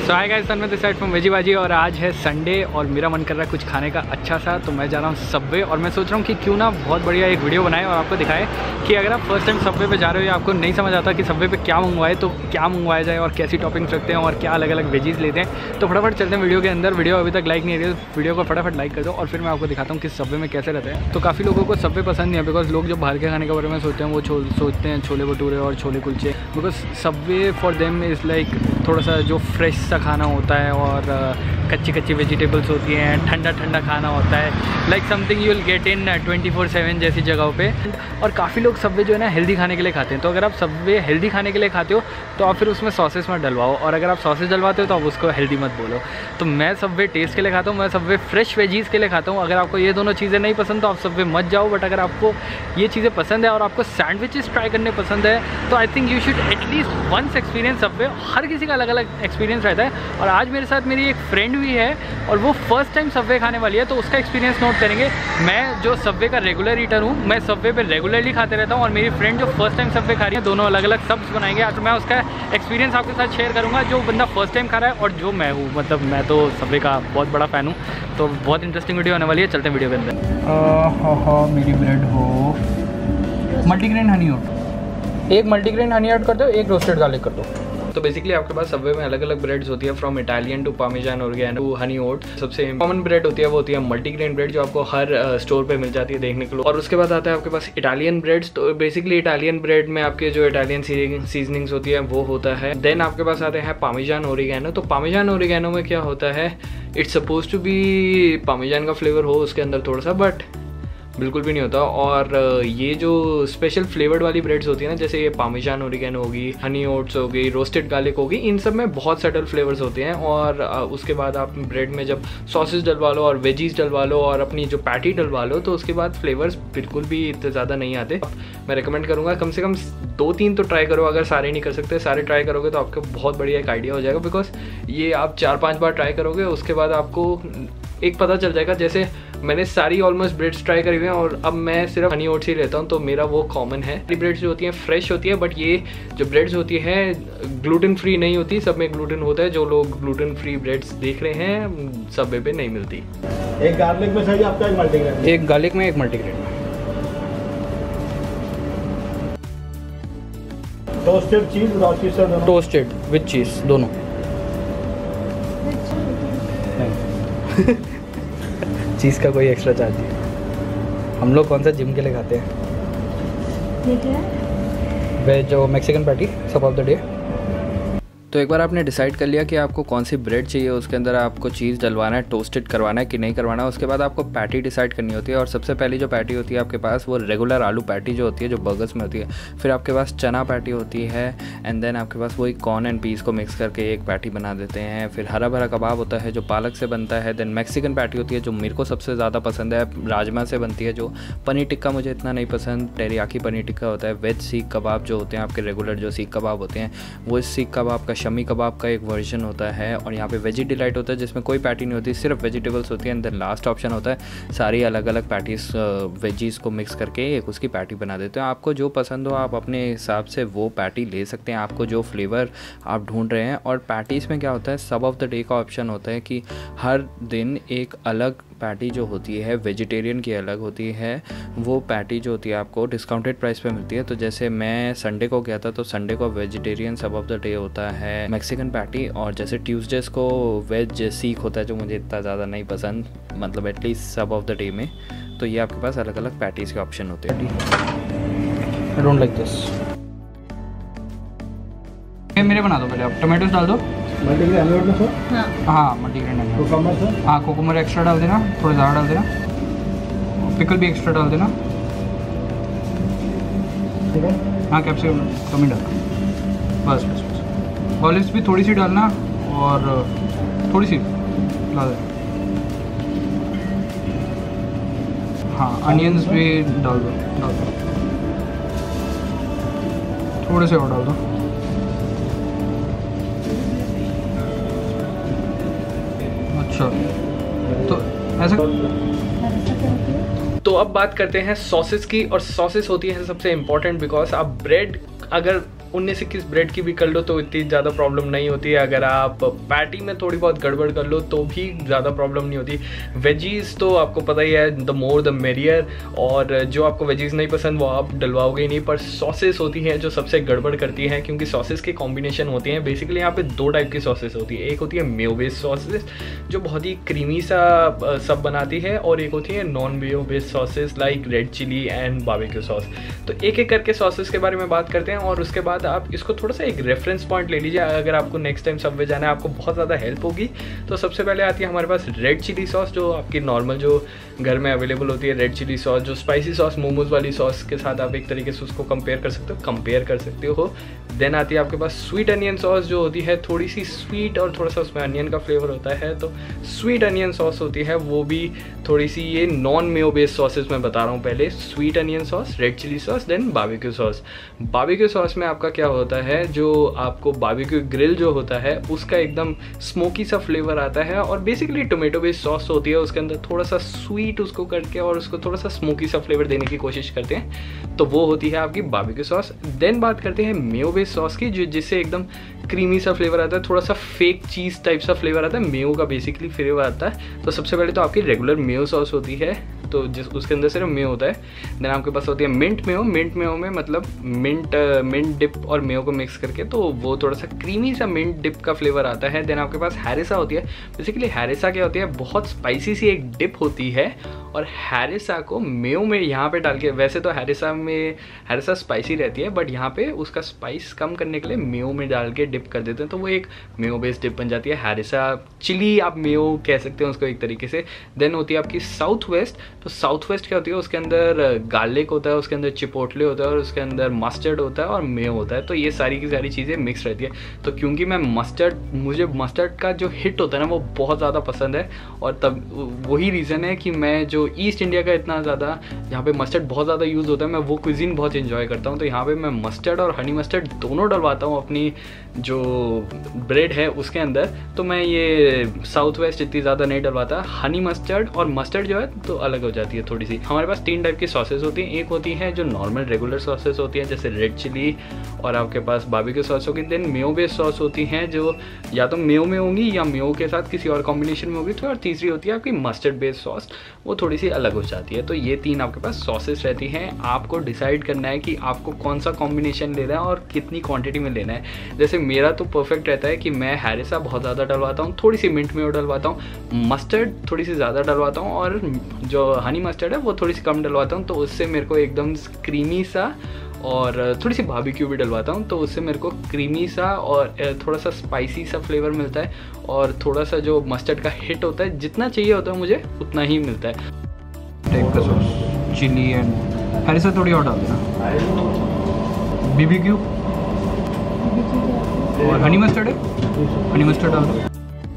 सो hi guys, मैं this side from वेजीबाजी और आज है संडे और मेरा मन कर रहा है कुछ खाने का अच्छा सा। तो मैं जा रहा हूँ सबवे और मैं सोच रहा हूँ कि क्यों ना बहुत बढ़िया एक वीडियो बनाए और आपको दिखाए कि अगर आप फर्स्ट टाइम सबवे पे जा रहे हो या आपको नहीं समझ आता कि सबवे पे क्या मंगवाए तो क्या मंगवाया जाए और कैसी टॉपिंग्स रखते हैं और क्या अलग अलग वेजीज लेते हैं। तो फटाफट चलते हैं वीडियो के अंदर। वीडियो अभी तक लाइक नहीं है, वीडियो को फटाफट लाइक कर दो और फिर मैं आपको दिखाता हूँ कि सबवे में कैसे रहते हैं। तो काफ़ी लोगों को सबवे पसंद नहीं है बिकॉज लोग जो बाहर के खाने के बारे में सोचते हैं वो सोचते हैं छोले भटूरे और chole kulche, because Subway for them is like थोड़ा सा जो फ्रेश सा खाना होता है और कच्ची कच्ची वेजिटेबल्स होती हैं, ठंडा ठंडा खाना होता है, like something you will get in 24/7 जैसी जगहों पे। और काफ़ी लोग सबवे जो है ना हेल्दी खाने के लिए खाते हैं। तो अगर आप सबवे हेल्दी खाने के लिए खाते हो तो आप फिर उसमें सॉसेस मत डलवाओ, और अगर आप सॉसेस डलवाते हो तो आप उसको हेल्दी मत बोलो। तो मैं सबवे टेस्ट के लिए खाता हूँ, मैं सबवे फ्रेश वेजीज़ के लिए खाता हूँ। अगर आपको ये दोनों चीज़ें नहीं पसंद तो आप सबवे मत जाओ, बट अगर आपको ये चीज़ें पसंद है और आपको सैंडविचेस ट्राई करने पसंद है तो I think you should at least once experience Subway. हर किसी का अलग अलग एक्सपीरियंस रहता है और आज मेरे साथ मेरी एक फ्रेंड भी है और वो फर्स्ट टाइम सबवे खाने वाली है, तो उसका एक्सपीरियंस नोट करेंगे। मैं जो सबवे का रेगुलर ईटर हूँ, मैं सबवे पे रेगुलरली खाते रहता हूँ और मेरी फ्रेंड जो फर्स्ट टाइम सबवे खा रही है, दोनों अलग अलग सब्स बनाएंगे। तो मैं उसका एक्सपीरियंस आपके साथ शेयर करूँगा, जो बंदा फर्स्ट टाइम खा रहा है और जो मैं हूँ। मतलब मैं तो सबवे का बहुत बड़ा फ़ैन हूँ, तो बहुत इंटरेस्टिंग वीडियो होने वाली है। चलते हैं वीडियो के अंदर। मेरी ब्रेड हो मल्टीग्रेन हनी ओट, एक मल्टीग्रेन हनी ओट कर दो, एक रोस्टेड गार्लिक कर दो। तो बेसिकली आपके पास सबवे में अलग अलग ब्रेड्स होती है, from Italian to parmesan oregano to honey oat. सबसे कॉमन ब्रेड होती है वो होती है मल्टीग्रेन ब्रेड, जो आपको हर स्टोर पे मिल जाती है देखने के लिए। और उसके बाद आता है आपके पास इटालियन ब्रेड्स। तो बेसिकली इटालियन ब्रेड में आपके जो इटालियन सीजनिंग्स होती है वो होता है। देन आपके पास आते हैं पार्मेजान ओरिगैनो। तो पार्मेजान ओरिगैनो में क्या होता है, it's suppose to be parmesan का फ्लेवर हो उसके अंदर थोड़ा सा, बट बिल्कुल भी नहीं होता। और ये जो स्पेशल फ्लेवर्ड वाली ब्रेड्स होती है ना, जैसे ये पार्मेजान ओरिगैनो होगी, हनी ओट्स हो गई, रोस्टेड गार्लिक होगी, इन सब में बहुत सटल फ्लेवर्स होते हैं। और उसके बाद आप ब्रेड में जब सॉसेस डलवा लो और वेजीज डलवा लो और अपनी जो पैटी डलवा लो तो उसके बाद फ्लेवर्स बिल्कुल भी इतने ज़्यादा नहीं आते। मैं रिकमेंड करूँगा कम से कम 2-3 तो ट्राई करो। अगर सारे नहीं कर सकते, सारे ट्राई करोगे तो आपको बहुत बढ़िया एक आइडिया हो जाएगा, बिकॉज ये आप 4-5 बार ट्राई करोगे उसके बाद आपको एक पता चल जाएगा। जैसे मैंने सारी ऑलमोस्ट ब्रेड्स ट्राई करी हुई हैं और अब मैं सिर्फ हनी ओट्स ही लेता हूँ, तो मेरा वो कॉमन है। ये ब्रेड्स जो होती हैं फ्रेश होती है, बट ये जो ब्रेड्स होती है ग्लूटेन फ्री नहीं होती, सब में ग्लूटेन होता है। जो लोग ग्लूटेन फ्री ब्रेड्स देख रहे हैं सबवे पे नहीं मिलती। एक गार्लिक में चाहिए आपका, एक मल्टीग्रेन। एक गार्लिक में, एक मल्टीग्रेन में। टोस्टेड चीज विदाउट चीज दोनों, टोस्टेड विद चीज दोनों। चीज़ का कोई एक्स्ट्रा चार्ज नहीं। हम लोग कौन सा जिम के लिए खाते हैं, वेज और Mexican patty sub of the day. तो एक बार आपने डिसाइड कर लिया कि आपको कौन सी ब्रेड चाहिए, उसके अंदर आपको चीज़ डलवाना है, टोस्टेड करवाना है कि नहीं करवाना है। उसके बाद आपको पैटी डिसाइड करनी होती है और सबसे पहली जो पैटी होती है आपके पास वो रेगुलर आलू पैटी जो होती है, जो बर्गर्स में होती है। फिर आपके पास चना पैटी होती है एंड देन आपके पास वही कॉर्न एंड पीस को मिक्स करके एक पैटी बना देते हैं। फिर हरा भरा कबाब होता है जो पालक से बनता है। देन मैक्सिकन पैटी होती है जो मेरे को सबसे ज़्यादा पसंद है, राजमा से बनती है। जो पनीर टिक्का मुझे इतना नहीं पसंद, टेरियाकी पनीर टिक्का होता है। वेज सीख कबाब जो होते हैं आपके रेगुलर जो सीख कबाब होते हैं, वो इस सीख कबाब का शमी कबाब का एक वर्जन होता है। और यहाँ पे वेजी डिलाइट होता है जिसमें कोई पैटी नहीं होती, सिर्फ वेजिटेबल्स होती है। एंड देन लास्ट ऑप्शन होता है सारी अलग अलग पैटीज वेजीज को मिक्स करके एक उसकी पैटी बना देते हैं। आपको जो पसंद हो आप अपने हिसाब से वो पैटी ले सकते हैं, आपको जो फ्लेवर आप ढूंढ रहे हैं। और पैटीज़ में क्या होता है, सब ऑफ द डे का ऑप्शन होता है कि हर दिन एक अलग पैटी जो होती है वेजिटेरियन की अलग होती है। वो पैटी जो होती है आपको डिस्काउंटेड प्राइस पे मिलती है। तो जैसे मैं संडे को गया था तो संडे को वेजिटेरियन सब ऑफ द डे होता है मैक्सिकन पैटी, और जैसे ट्यूसडेज़ को वेज सीख होता है जो मुझे इतना ज़्यादा नहीं पसंद, मतलब एटलीस्ट सब ऑफ द डे में। तो ये आपके पास अलग अलग पैटीज़ के ऑप्शन होते हैं। I don't like this. मेरे बना दो पहले, आप टमाटोस डाल दो। मल्टीग्रेन हनी ओट में सर? हाँ multigrain honey oat. Cucumber sir? हाँ कोकोमर एक्स्ट्रा डाल देना, थोड़ा ज़्यादा डाल देना। पिकल भी एक्स्ट्रा डाल देना। ठीक है। हाँ कैप्सिकम कम ही डालना, बस बस बस। ऑलिव्स भी थोड़ी सी डालना और थोड़ी सी डाल देना। हाँ अनियंस भी डाल दो, थोड़े से और डाल दो। अच्छा तो ऐसा। तो अब बात करते हैं सॉसेस की, और सॉसेस होती है सबसे इम्पॉर्टेंट, बिकॉज आप ब्रेड अगर आप 19-21 ब्रेड की भी कर लो तो इतनी ज़्यादा प्रॉब्लम नहीं होती है। अगर आप पैटी में थोड़ी बहुत गड़बड़ कर लो तो भी ज़्यादा प्रॉब्लम नहीं होती। वेजीज़ तो आपको पता ही है, द मोर द मेरियर, और जो आपको वेजीज़ नहीं पसंद वो आप डलवाओगे ही नहीं। पर सॉसेस होती हैं जो सबसे गड़बड़ करती हैं, क्योंकि सॉसेस के कॉम्बिनेशन होते हैं। बेसिकली यहाँ पे 2 टाइप की सॉसेस होती है। एक होती है मेयो बेस्ड सॉसेस जो बहुत ही क्रीमी सा सब बनाती है, और एक होती है non mayo based sauces like red chilli and barbecue sauce. तो एक एक करके सॉसेस के बारे में बात करते हैं, और उसके बाद आप इसको थोड़ा सा एक रेफरेंस पॉइंट ले लीजिए। अगर आपको नेक्स्ट टाइम सबवे जाना है, आपको बहुत ज़्यादा हेल्प होगी। तो सबसे पहले आती है हमारे पास रेड चिली सॉस, जो आपकी नॉर्मल जो घर में अवेलेबल होती है रेड चिली सॉस, जो स्पाइसी सॉस मोमोज वाली सॉस के साथ आप एक तरीके से उसको कंपेयर कर सकते हो। देन आती है आपके पास स्वीट अनियन सॉस, जो होती है थोड़ी सी स्वीट और थोड़ा सा उसमें अनियन का फ्लेवर होता है। तो स्वीट अनियन सॉस होती है, वो भी थोड़ी सी, ये नॉन मेयो बेस्ड सॉसेस मैं बता रहा हूँ पहले। Sweet onion sauce, red chilli sauce, then barbecue sauce. Barbecue sauce में आपका क्या होता है, जो आपको बारबेक्यू ग्रिल जो होता है उसका एकदम स्मोकी सा फ्लेवर आता है, और बेसिकली टोमेटो बेस्ड सॉस होती है, उसके अंदर थोड़ा सा स्वीट उसको करके और उसको थोड़ा सा स्मोकी सा फ्लेवर देने की कोशिश करते हैं। तो वो होती है आपकी बारबेक्यू सॉस। देन बात करते हैं मेयो बेस्ड सॉस की, जो जिससे एकदम क्रीमी सा फ्लेवर आता है, थोड़ा सा फेक चीज़ टाइप सा फ्लेवर आता है, मेयो का बेसिकली फ्लेवर आता है। तो सबसे पहले तो आपकी रेगुलर मेयो सॉस होती है, तो जिस उसके अंदर सिर्फ मेयो होता है। देन आपके पास होती है मिंट मेयो में मतलब मिंट डिप और मेयो को मिक्स करके, तो वो थोड़ा सा क्रीमी सा मिंट डिप का फ्लेवर आता है। देन आपके पास हैरिसा होती है। बेसिकली हैरिसा क्या होती है, बहुत स्पाइसी सी एक डिप होती है, और हैरिसा को मेयो में यहाँ पे डाल के, वैसे तो हैरिसा स्पाइसी रहती है, बट यहाँ पे उसका स्पाइस कम करने के लिए मेयो में डाल के डिप कर देते हैं, तो वो एक मेयो बेस्ड डिप बन जाती है। हैरिसा चिली आप मेयो कह सकते हैं उसको एक तरीके से। देन होती है आपकी साउथ वेस्ट। तो साउथ वेस्ट क्या होती है, उसके अंदर गार्लिक होता है, उसके अंदर चिपोटले होता है, और उसके अंदर मस्टर्ड होता है और मेयो होता है। तो ये सारी की सारी चीज़ें मिक्स रहती है। तो क्योंकि मुझे मस्टर्ड का जो हिट होता है ना वो बहुत ज़्यादा पसंद है, और तब वही रीज़न है कि मैं जो ईस्ट इंडिया का इतना ज़्यादा यहाँ पे मस्टर्ड बहुत ज़्यादा यूज़ होता है, मैं वो क्विजीन बहुत इंजॉय करता हूँ। तो यहाँ पे मैं मस्टर्ड और हनी मस्टर्ड दोनों डलवाता हूँ अपनी जो ब्रेड है उसके अंदर। तो मैं ये साउथ वेस्ट इतनी ज़्यादा नहीं डलवाता। हनी मस्टर्ड और मस्टर्ड जो है तो अलग हो जाती है थोड़ी सी। हमारे पास 3 टाइप की सॉसेस होती हैं। एक होती है जो नॉर्मल रेगुलर सॉसेस होती हैं, जैसे रेड चिली, और आपके पास बारबेक्यू सॉस होगी। देन मेयो बेस्ड सॉस होती हैं, जो या तो मेयो में होंगी या मेयो के साथ किसी और कॉम्बिनेशन में होगी। तो और तीसरी होती है आपकी मस्टर्ड बेस्ड सॉस, वो थोड़ी सी अलग हो जाती है। तो ये 3 आपके पास सॉसेस रहती हैं। आपको डिसाइड करना है कि आपको कौन सा कॉम्बिनेशन लेना है और कितनी क्वांटिटी में लेना है। जैसे मेरा तो परफेक्ट रहता है कि मैं हैरिसा बहुत ज़्यादा डलवाता हूँ, थोड़ी सी मिंट मेयो डलवाता हूँ, मस्टर्ड थोड़ी सी ज़्यादा डलवाता हूँ, और जो हनी मस्टर्ड है वो थोड़ी सी कम डलवाता हूँ। तो उससे मेरे को एकदम क्रीमी सा, और थोड़ी सी बारबेक्यू भी डलवाता हूँ, तो उससे मेरे को क्रीमी सा और थोड़ा सा स्पाइसी सा फ्लेवर मिलता है, और थोड़ा सा जो मस्टर्ड का हिट होता है, जितना चाहिए होता है मुझे उतना ही मिलता है। टाइप का सॉस, चिली एंड हैरिसा थोड़ी और डाल देना, बीबीक्यू और हनी मस्टर्ड है, हनी मस्टर्ड डाल दो।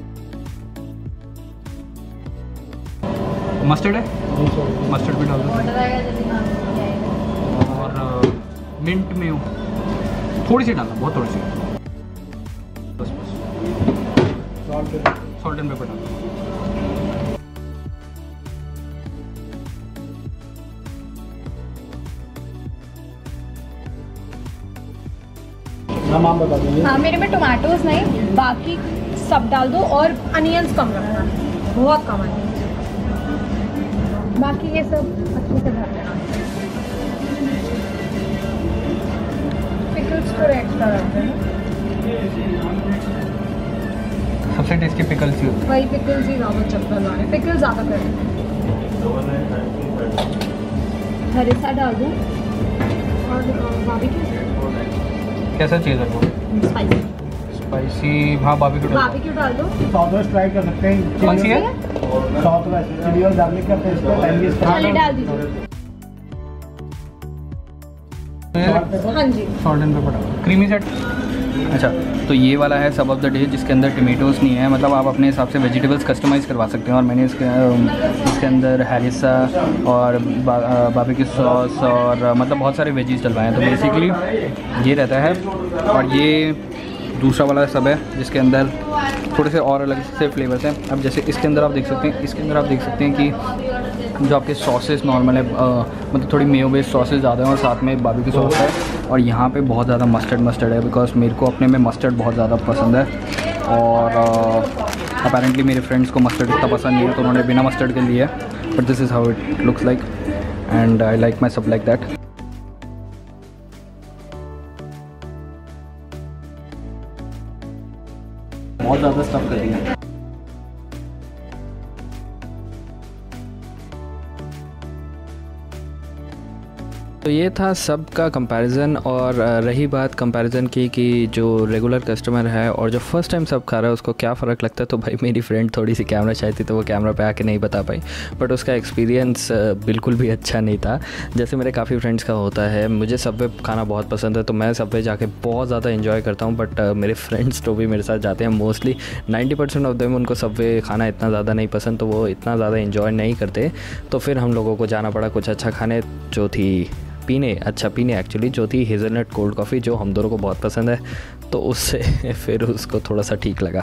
मस्टर्ड है, मस्टर्ड भी डाल दो, और मिंट में थोड़ी सी डालना, बहुत थोड़ी सी, बस सॉल्ट एंड पेपर डाल दो। नाम बता दीजिए। हाँ, मेरे में टोमेटोज नहीं, बाकी सब डाल दो, और अनियंस कम रखना, बहुत कम अनियंस, बाकी ये सब अच्छे से भर देना। पिकल्स थोड़े एक्स्ट्रा रखते हैं, सबसे टेस्टी पिकल्स ही होते हैं। वही पिकल्स ही ज़्यादा चलता जा रहा है, पिकल्स ज़्यादा कर हरिसा डाल दूँ, और बारबेक्यू कैसा चाहिए आपको? स्पाइसी, हाँ बारबेक्यू डाल दो। साउथ वेस्ट ट्राई कर सकते हैं। कौन सी है? साउथ वेस्ट चिली और गार्लिक का पेस्ट है, डाल दीजिए। हाँ जी, सॉल्ट एंड पेपर डालो, क्रीमी सेट। अच्छा, तो ये वाला है सब ऑफ द डे, जिसके अंदर टमेटोज़ नहीं है, मतलब आप अपने हिसाब से वेजिटेबल्स कस्टमाइज़ करवा सकते हैं। और मैंने इसके अंदर हैरिसा और बारबेक्यू सॉस और मतलब बहुत सारे वेजीज डलवाए हैं। तो बेसिकली ये रहता है, और ये दूसरा वाला सब है जिसके अंदर थोड़े से और अलग से फ्लेवर्स हैं। अब जैसे इसके अंदर आप देख सकते हैं कि जो आपके सॉसेस नॉर्मल है, मतलब थोड़ी मेयो बेस्ड सॉसेस ज़्यादा हैं और साथ में बारबेक्यू सॉस है। और यहाँ पे बहुत ज़्यादा मस्टर्ड है, बिकॉज मेरे को अपने में मस्टर्ड बहुत ज़्यादा पसंद है। और अपेरेंटली मेरे फ्रेंड्स को मस्टर्ड इतना पसंद नहीं है, तो उन्होंने बिना मस्टर्ड के लिए। But this is how it looks like and I like my sub like that. बहुत ज़्यादा स्टफ कर दिया। तो ये था सब का कंपैरिजन। और रही बात कंपैरिजन की कि जो रेगुलर कस्टमर है और जो फर्स्ट टाइम सब खा रहा है उसको क्या फ़र्क लगता है, तो भाई मेरी फ्रेंड थोड़ी सी कैमरा शाय थी तो वो कैमरा पे आके नहीं बता पाई, बट उसका एक्सपीरियंस बिल्कुल भी अच्छा नहीं था। जैसे मेरे काफ़ी फ्रेंड्स का होता है, मुझे सबवे खाना बहुत पसंद है तो मैं सबवे जाके बहुत ज़्यादा इन्जॉय करता हूँ, बट मेरे फ्रेंड्स तो भी मेरे साथ जाते हैं मोस्टली 90% ऑफ देम उनको सबवे खाना इतना ज़्यादा नहीं पसंद, तो वो इतना ज़्यादा इन्जॉय नहीं करते। तो फिर हम लोगों को जाना पड़ा कुछ अच्छा खाने, जो थी पीने एक्चुअली, जो थी हेज़लनट कोल्ड कॉफ़ी, जो हम दोनों को बहुत पसंद है, तो उससे फिर उसको थोड़ा सा ठीक लगा।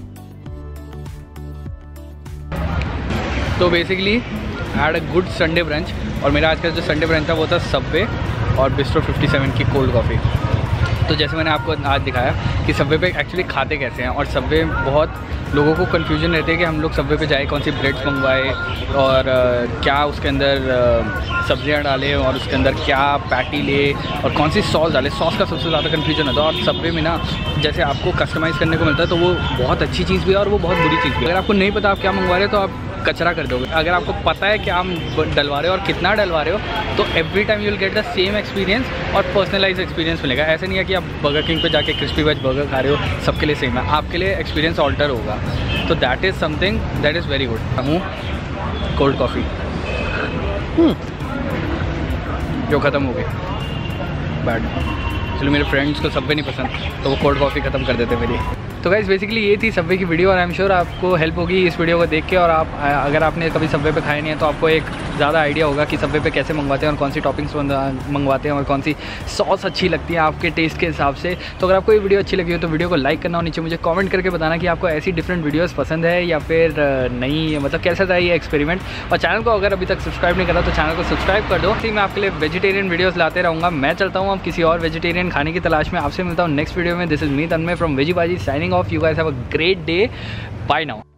तो basically had a good Sunday brunch, और मेरा आज का जो संडे ब्रंच था वो था सबवे और बिस्ट्रो 57 की कोल्ड कॉफ़ी। तो जैसे मैंने आपको आज दिखाया कि सबवे पे एक्चुअली खाते कैसे हैं, और सबवे बहुत लोगों को कन्फ्यूजन रहती है कि हम लोग सबवे पे जाए, कौन सी ब्रेड्स मंगवाए और क्या उसके अंदर सब्जियां डालें और उसके अंदर क्या पैटी ले और कौन सी सॉस डालें। सॉस का सबसे ज़्यादा कन्फ्यूजन होता है। और सबवे में ना जैसे आपको कस्टमाइज़ करने को मिलता है, तो वो बहुत अच्छी चीज़ भी है और वो बहुत बुरी चीज़ भी है। अगर आपको नहीं पता आप क्या मंगवा रहे हो तो आप कचरा कर दोगे। अगर आपको पता है क्या आप डलवा रहे हो और कितना डलवा रहे हो, तो every time you will get the same experience और पर्सनलाइज एक्सपीरियंस मिलेगा। ऐसे नहीं है कि आप बर्गर किंग पे जाके क्रिस्पी वेज बर्गर खा रहे हो, सबके लिए सेम है, आपके लिए एक्सपीरियंस ऑल्टर होगा। तो that is something that is very good. हूँ कोल्ड कॉफ़ी जो ख़त्म हो गई, बैड। चलो मेरे फ्रेंड्स को सबवे नहीं पसंद तो वो कोल्ड कॉफ़ी ख़त्म कर देते मेरी। तो गाइस बेसिकली ये थी सबवे की वीडियो, और आई एम श्योर आपको हेल्प होगी इस वीडियो को देख के। और आप अगर आपने कभी सबवे पे खाए नहीं है तो आपको एक ज़्यादा आइडिया होगा कि सबवे पे कैसे मंगवाते हैं और कौन सी टॉपिंग्स मंगवाते हैं और कौन सी सॉस अच्छी लगती है आपके टेस्ट के हिसाब से। तो अगर आपको ये वीडियो अच्छी लगी हो तो वीडियो को लाइक करना और नीचे मुझे कमेंट करके बताना कि आपको ऐसी डिफरेंट वीडियोज़ पसंद है या फिर नहीं, मतलब कैसा था ये एक्सपेरिमेंट। और चैनल को अगर अभी तक सब्सक्राइब नहीं करा तो चैनल को सब्सक्राइब कर दो। मैं आपके लिए वेजिटेरियन वीडियोज़ लाते रहूँगा। मैं चलता हूँ अब किसी और वेजिटेरियन खाने की तलाश में। आपसे मिलता हूँ नेक्स्ट वीडियो में। This is me Tanmay from वेजीपाजी signing off. You guys have a great day. Bye now.